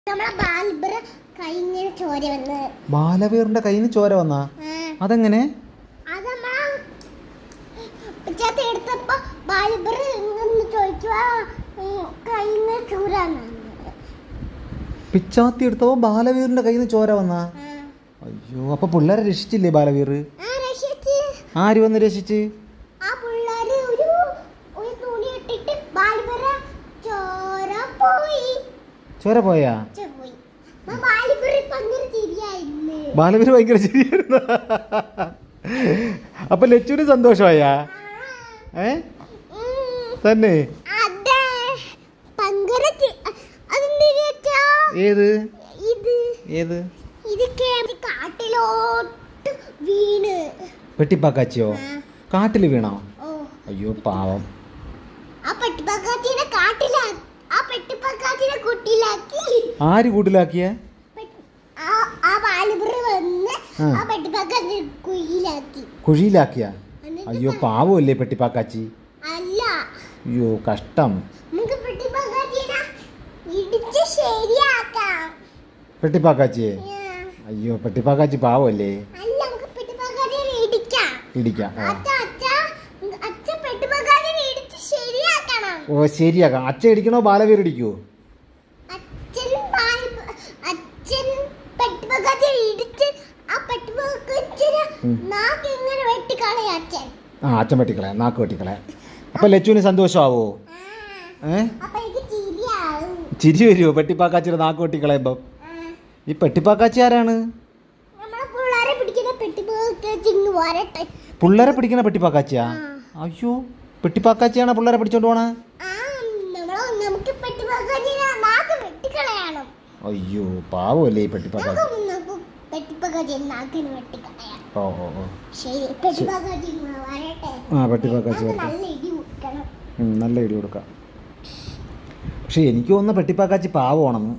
ബാലവീറിന്റെ കയ്യിൽ നിന്ന് ചോര വന്നാ? അതെങ്ങനെ? പിച്ചാത്തി എടുത്തപ്പോ ബാലവീറിന്റെ കയ്യിൽ നിന്ന് ചോര വന്നാ? അയ്യോ, അപ്പൊ പിള്ളേരെ രക്ഷിച്ചില്ലേ ബാലവീർ? ആര് വന്ന് രക്ഷിച്ച്? ചോര പോയാ? ബാലവീർ ഭയങ്കര ശരിയായിരുന്നു. അപ്പൊ ലച്ചുവിന് സന്തോഷമായാ? തന്നെ? ഏത് ഏത് പെട്ടിപ്പാക്കാച്ചിയോ? കാട്ടില് വീണോ? അയ്യോ പാവം. ആര് കൂട്ടിലാക്കിയ? കുഴിയിലാക്കിയ? അയ്യോ പാവല്ലേ പെട്ടിപ്പാക്കാച്ചി. അയ്യോ കഷ്ടം. പെട്ടിപ്പാക്കാച്ചിയെ? അയ്യോ പെട്ടിപ്പാക്കാച്ചി പാവല്ലേ. ഇടിക്കാം. ഓ ശരിയാക്കാം. അച്ഛൻ ഇടിക്കണോ ബാലവീർ ഇടിക്കുവോ? അച്ഛൻ വെട്ടിക്കളയാ, നാക്ക് വെട്ടിക്കളയാ. അപ്പൊ ലച്ചുവിന് സന്തോഷമാവോ? ചിരി വരുമോ പെട്ടിപ്പാക്കാച്ചിയുടെ നാക്ക് വെട്ടിക്കളയുമ്പോ? ഈ പെട്ടിപ്പാക്കാച്ചി ആരാണ്? പിള്ളേരെ പിടിക്കണ പെട്ടിപ്പാക്കാച്ചിയാ? അയ്യോ, പെട്ടിപ്പാക്കാച്ചിയാണോ പിള്ളേരെ പിടിച്ചോണ്ട് പോണ? അയ്യോ പാവല്ലേ ഈ പെട്ടിപ്പാക്കാച്ചി. ഓ ഓ ഓ ആ പെട്ടിപ്പാക്കാച്ചി നല്ല ഇടി കൊടുക്കാം. പക്ഷെ എനിക്ക് തോന്നുന്നു പെട്ടിപ്പാക്കാച്ചി പാവമാണെന്ന്.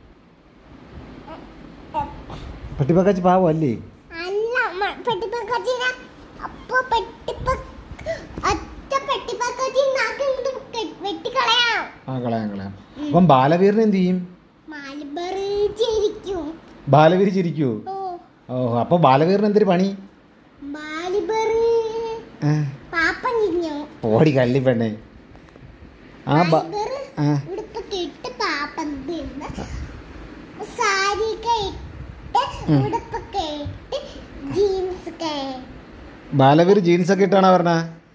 പെട്ടിപ്പാക്കാച്ചി പാവല്ലേ? കളയാം. അപ്പം ബാലവീറിന് എന്ത് ചെയ്യും? ബാലവീർ ചിരിക്കൂ? ഓ അപ്പൊ ബാലവീറിന് എന്തൊരു പണി? ഓടി കള്ളി പെണ്ണേ. ബാലവീർ ജീൻസ് ഒക്കെ ഇട്ടാണോ പറഞ്ഞ?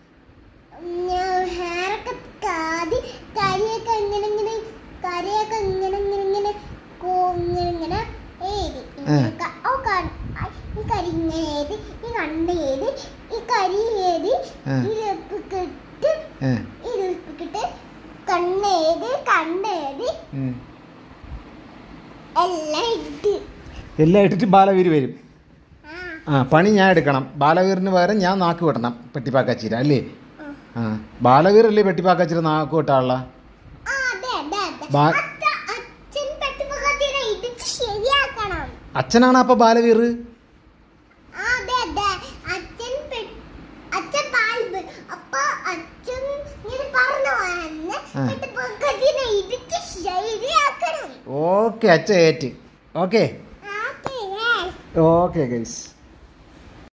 എല്ലാം ഇട്ടിട്ട് ബാലവീർ വരും. പണി ഞാൻ എടുക്കണം. ബാലവീറിന് പകരം ഞാൻ നാക്ക് വെട്ടണം പെട്ടിപ്പാക്കാച്ചിര അല്ലേ? ബാലവീർ അല്ലേ പെട്ടിപ്പാക്കാച്ചിര നാക്ക് വെട്ടാനുള്ള? അച്ഛനാണ് അപ്പൊ ബാലവീർ? ഓക്കെ അച്ഛൻ ഏറ്റ്. Okay guys.